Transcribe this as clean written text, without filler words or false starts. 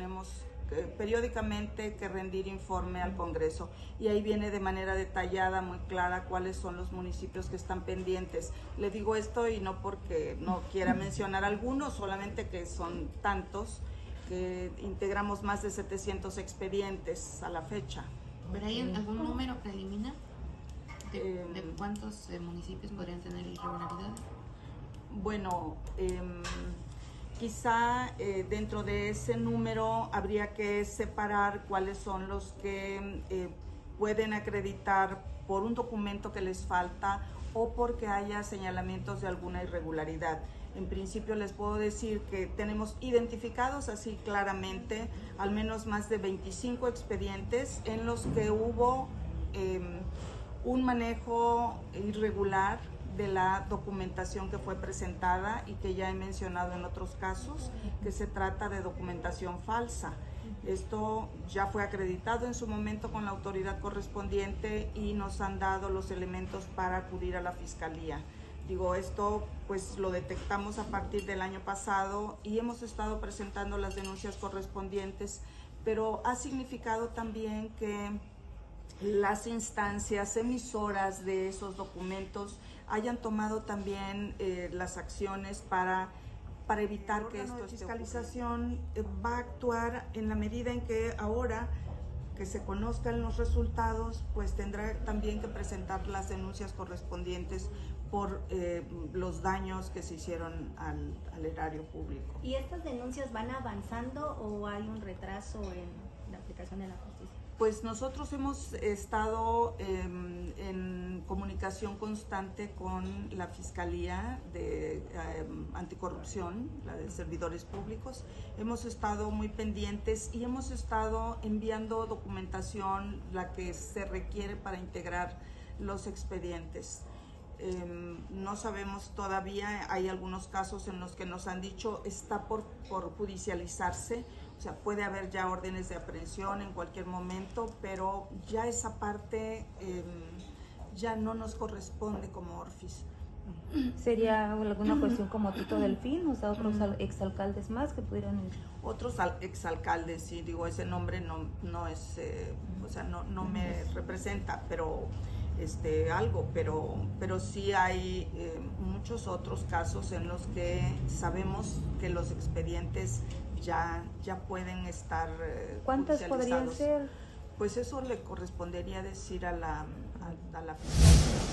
tenemos periódicamente que rendir informe al Congreso, y ahí viene de manera detallada, muy clara, cuáles son los municipios que están pendientes. Le digo esto y no porque no quiera mencionar algunos, solamente que son tantos que integramos más de 700 expedientes a la fecha. ¿Pero hay algún número preliminar de cuántos municipios podrían tener irregularidades? Bueno, quizá dentro de ese número habría que separar cuáles son los que pueden acreditar por un documento que les falta o porque haya señalamientos de alguna irregularidad. En principio les puedo decir que tenemos identificados así claramente al menos más de 25 expedientes en los que hubo un manejo irregular de la documentación que fue presentada y que ya he mencionado en otros casos, que se trata de documentación falsa. Esto ya fue acreditado en su momento con la autoridad correspondiente y nos han dado los elementos para acudir a la Fiscalía. Digo, esto pues lo detectamos a partir del año pasado y hemos estado presentando las denuncias correspondientes, pero ha significado también que las instancias emisoras de esos documentos hayan tomado también las acciones para evitar que esto esté. La fiscalización va a actuar en la medida en que ahora que se conozcan los resultados, pues tendrá también que presentar las denuncias correspondientes por los daños que se hicieron al erario público. ¿Y estas denuncias van avanzando o hay un retraso en la aplicación de la justicia? Pues nosotros hemos estado en comunicación constante con la Fiscalía de Anticorrupción, la de Servidores Públicos. Hemos estado muy pendientes y hemos estado enviando documentación, la que se requiere para integrar los expedientes. No sabemos todavía, hay algunos casos en los que nos han dicho está por judicializarse. O sea, puede haber ya órdenes de aprehensión en cualquier momento, pero ya esa parte ya no nos corresponde como Orfis. ¿Sería alguna cuestión como Tito Delfín, o sea, otros exalcaldes más que pudieran ir? Otros exalcaldes, sí, digo, ese nombre no es, o sea, no me representa, pero pero sí hay muchos otros casos en los que sabemos que los expedientes ya pueden estar ¿Cuántas podrían ser? Pues eso le correspondería decir a la Fiscalía.